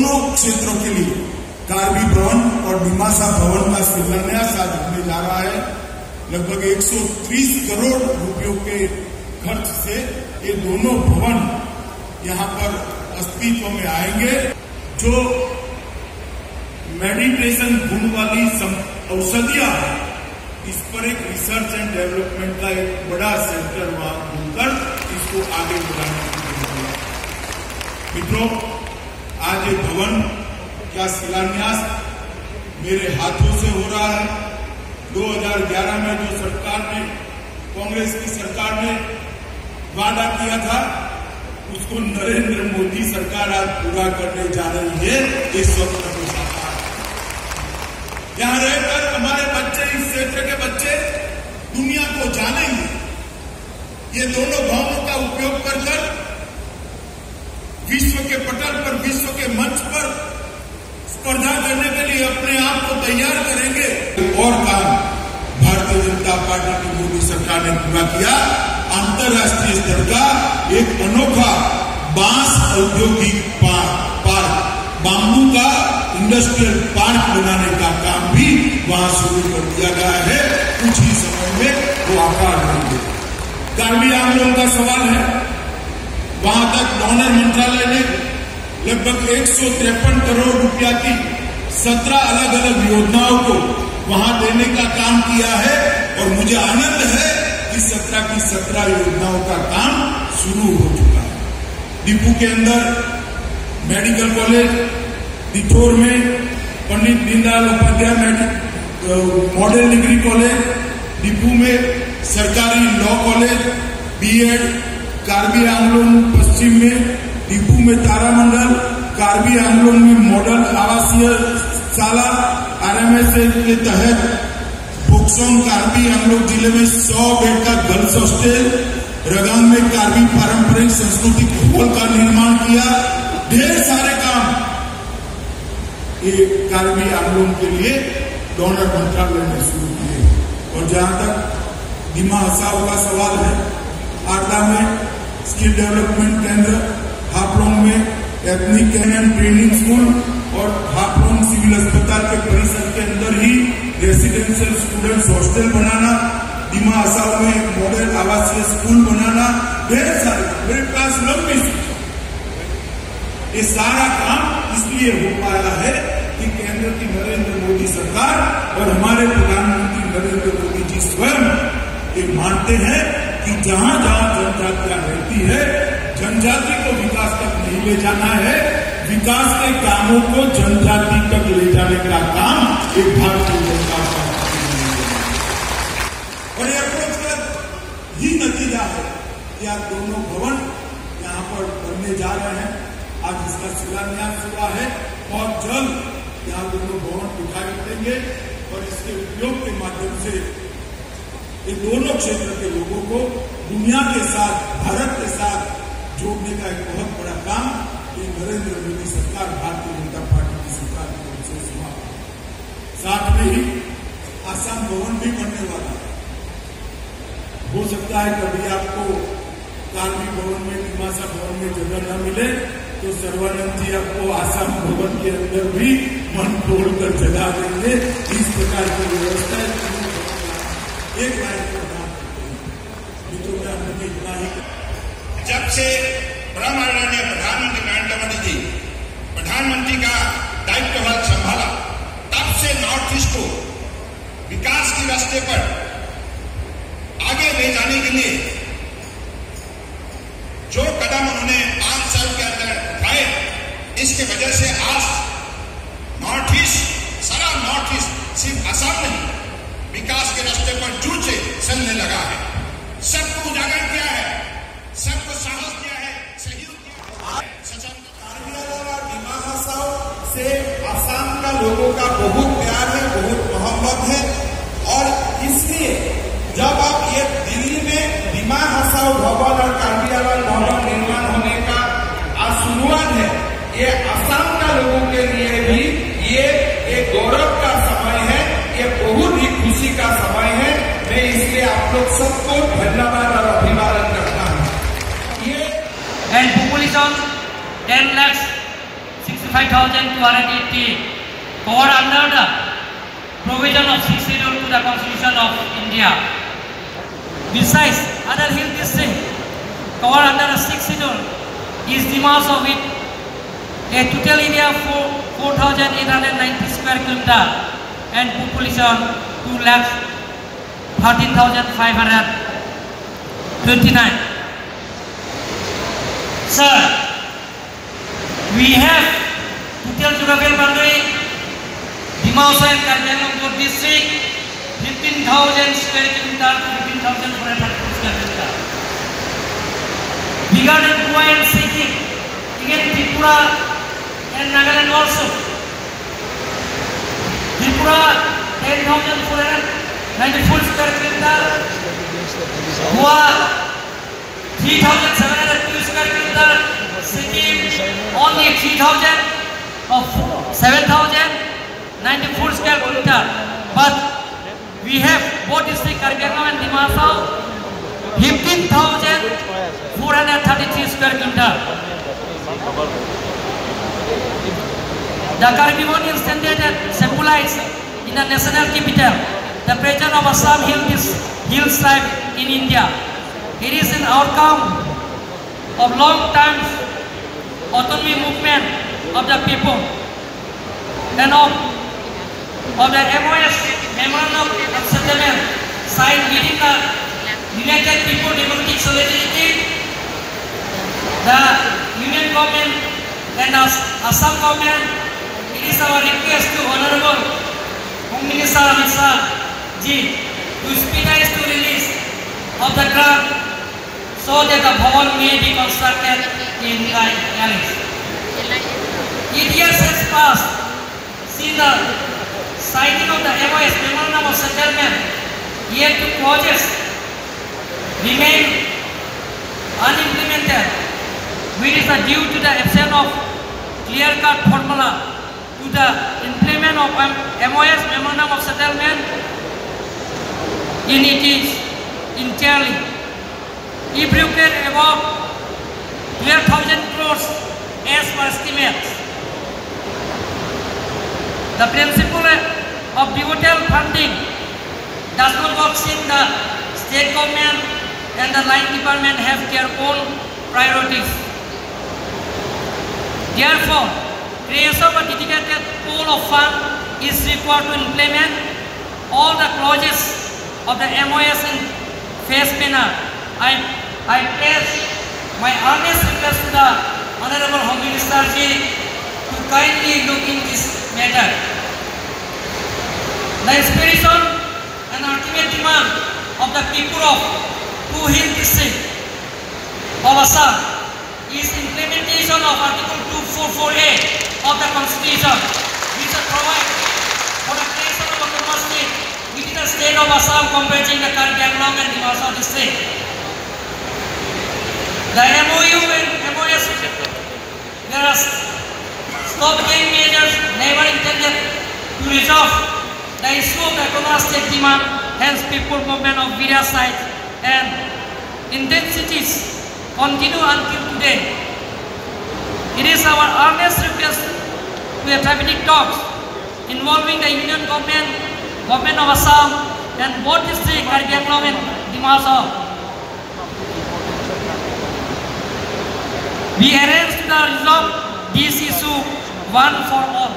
दोनों क्षेत्रों के लिए कार्बी भवन और डिमासा भवन का शिलान्यास आज होने जा रहा है। लगभग 130 करोड़ रुपयों के खर्च से ये दोनों भवन यहाँ पर अस्तित्व में आएंगे। जो मेडिटेशन गुण वाली औषधियां हैं, इस पर एक रिसर्च एंड डेवलपमेंट का एक बड़ा सेंटर वहां खुलकर इसको आगे बढ़ाने की जरूरत है। मित्रों, आज ये भवन का शिलान्यास मेरे हाथों से हो रहा है। 2011 में जो सरकार ने, कांग्रेस की सरकार ने वादा किया था, उसको नरेंद्र मोदी सरकार आज पूरा करने जा रही है। इस स्वप्न को साकार यहां रहकर हमारे बच्चे, इस क्षेत्र के बच्चे दुनिया को जानेंगे। ये दोनों भवनों का उपयोग कर विश्व के पटल पर, विश्व के मंच पर स्पर्धा करने के लिए अपने आप को तैयार करेंगे। और काम भारतीय जनता पार्टी की मोदी सरकार ने पूरा किया। अंतर्राष्ट्रीय स्तर का एक अनोखा बांस औद्योगिक पार्क, बाम्बू का इंडस्ट्रियल पार्क बनाने का काम भी वहां शुरू कर दिया गया है। कुछ ही समय में वो आकार लेंगे। कार्बी आंगलोंग का सवाल है, वहां तक डोनर मंत्रालय ने लगभग 153 करोड़ रुपया की 17 अलग अलग योजनाओं को वहां देने का काम किया है। और मुझे आनंद है कि 17 की 17 योजनाओं का काम शुरू हो चुका है। डिपू के अंदर मेडिकल कॉलेज, दिठौर में Pandit Deendayal Upadhyay model degree college, Diphu में सरकारी law college, BEd, Karbi Anglong पश्चिम में डिपू में तारामंडल, कार्बी आंगलोंग में मॉडल आवासीय शाला, आरएमएसए के तहत बोक्सोंग कार्बी आंगलोंग जिले में 100 बेड का गर्ल्स हॉस्टल, रगांग में कार्बी पारंपरिक सांस्कृतिक हॉल का निर्माण किया। ढेर सारे काम ये कार्बी आंगलोंग के लिए डोनर मंत्रालय ने शुरू किए। और जहां तक दिमासा का सवाल है, आरदा में स्किल डेवलपमेंट केंद्र, हापलोंग में एथनिक एंड ट्रेनिंग स्कूल और हापलोंग सिविल अस्पताल के परिसर के अंदर ही रेसिडेंशियल स्टूडेंट्स हॉस्टल बनाना, दिमासा में मॉडल आवासीय स्कूल बनाना, ढेर सारे मेरे पास लंबी। ये सारा काम इसलिए हो पाया है कि केंद्र की नरेंद्र मोदी सरकार और हमारे प्रधानमंत्री नरेंद्र मोदी जी स्वयं ये मानते हैं कि जहां जहां जनजातियां रहती है, जनजाति को विकास तक नहीं ले जाना है, विकास के कामों को जनजाति तक ले जाने का काम एक भारतीय जनता पार्टी और ये अप्रोच का ही नतीजा है कि आज दोनों भवन यहां पर बनने जा रहे हैं। आज इसका शिलान्यास हुआ है। बहुत जल्द यहाँ दोनों भवन दिखाई देंगे और इसके उपयोग के माध्यम से ये दोनों क्षेत्र के लोगों को दुनिया के साथ, भारत के साथ जोड़ने का एक बहुत बड़ा काम ये नरेंद्र मोदी सरकार, भारतीय जनता पार्टी की सरकार की ओर से हुआ। साथ में ही आसाम भवन भी बनने वाला है। हो सकता है कभी आपको कार्बी भवन में, डिमासा भवन में जगह न मिले तो सर्वानंद जी आपको आसाम भवन के अंदर भी मन तोड़कर जगह देंगे। इस प्रकार की व्यवस्था एक लाइन पर इतना ही। जब से परमाननीय प्रधानमंत्री नरेंद्र मोदी जी प्रधानमंत्री का दायित्वभार संभाला, तब से नॉर्थ ईस्ट को विकास के रास्ते पर आगे ले जाने के लिए जो कदम उन्होंने 5 साल के अंदर उठाए, इसके वजह से आज नॉर्थ ईस्ट, सारा नॉर्थ ईस्ट, सिर्फ असम नहीं, विकास के रास्ते पर जूझ से चलने लगा है। सबको उजागर किया है, सबको साहस दिया है, सहयोग किया है। कार्बी आंगलोंग और डिमासा से असम का लोगों का बहुत प्यार है, बहुत मोहब्बत है। और इसलिए जब आप ये दिल्ली में डिमासा भवन और कार्बी आंगलोंग भवन निर्माण होने का शुरुआत है, ये असम का लोगों के लिए भी ये एक गौरव का समय है, ये बहुत ही खुशी का समय है। मैं इसलिए आप लोग सबको धन्यवाद और अभिवादन करता हूँ। ये and population 10 lakhs 6 65,280 covered under the provision of 6th schedule to the Constitution of India. Besides, other hill districts covered under the 6th schedule is Dimasa with a total area of 4,890 square kilometer and population 2,13,529. Sir, we have total geographical boundary Dimasa and Karbi Anglong district 15,000 square kilometer, 15,400 square kilometer. Bigger than Goa and Sikkim, again Tripura and Nagaland also. Tripura 10,494 square kilometer, Goa 3,702 square kilometer, Sikkim only 3,000 of 7,094 square kilometer. But we have both districts Karbi Anglong and Dimasa 15,433 square kilometer. The Karbi Anglong standard symbolizes in the national capital the presence of Assam hill tribe in India. It is an outcome of long time autonomy movement of the people and of the MOS Memorandum of Settlement signed within the United People Democratic Solidarity, the Union Government and the Assam Government. It is our request to Honorable Home Minister Himanta ji to expedite the release of the grant so that the Bhawans may be constructed in the valleys. 8 years has passed since the signing of the MOS Memorandum of Settlement, yet two clauses remain unimplemented, which is due to the absence of clear-cut formula to the implement of MOS Memorandum of Settlement in it is entirely. If you can above 12,000 crores as per estimates, the principle of pivotal funding does not work since the state government and the line department have their own priorities. Therefore, creation of a dedicated pool of funds is required to implement all the clauses of the MOS in phased manner. I place my earnest request to the Honorable Home Minister ji to kindly look in this matter. The inspiration and ultimate demand of the people of two hill districts of Assam is implementation of Article 244A of the Constitution, which provides for the creation of autonomous state within the state of Assam comprising the Karbi Anglong and Dimasa district. The MOU and MOS, there are stop-gate measures never intended to resolve the issue of the autonomous state demand, hence people movement of various sides and intensities continue until today. It is our earnest request to a tripartite talks involving the Union Government, Government of Assam and both districts Karbi Anglong and Dimasa. We arrange to resolve this issue one for all.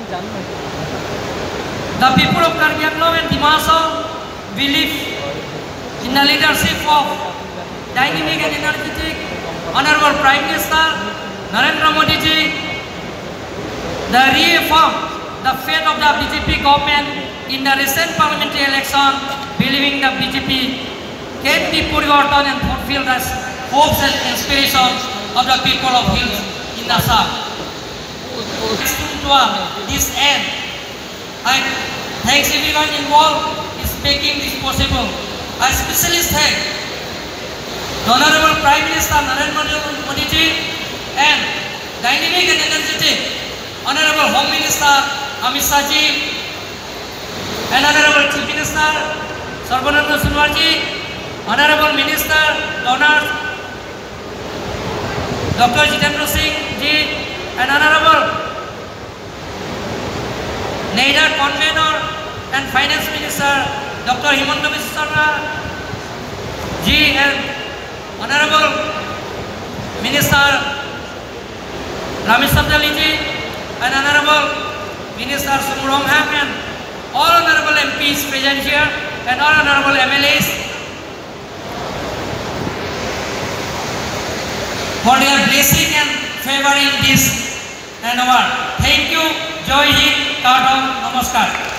The people of Karbi Anglong and Dimasa believe in the leadership of dynamic and energetic Honorable Prime Minister Narendra Modi ji. The reaffirm the faith of the BJP government in the recent parliamentary election, believing the BJP can be Purivartan and fulfill the hopes and inspirations of the people of hills in Assam. To this end, I thank everyone involved in making this possible. I especially thank the Honorable Prime Minister Narendra Modi ji and dynamic and energetic Honorable Home Minister Himanta ji and Honorable Chief Minister Sarma ji, Honorable Minister Donors Dr. Jitendra Singh ji and Honorable neither Convener and Finance Minister Dr. Himanta Ji and Honorable Minister Ramesh Sabdali Ji and Honorable Minister Tuliram Ronghang and all honorable MPs present here and all honorable MLAs for their blessing and favoring this award. Thank you. Joy Hind. Namaskar.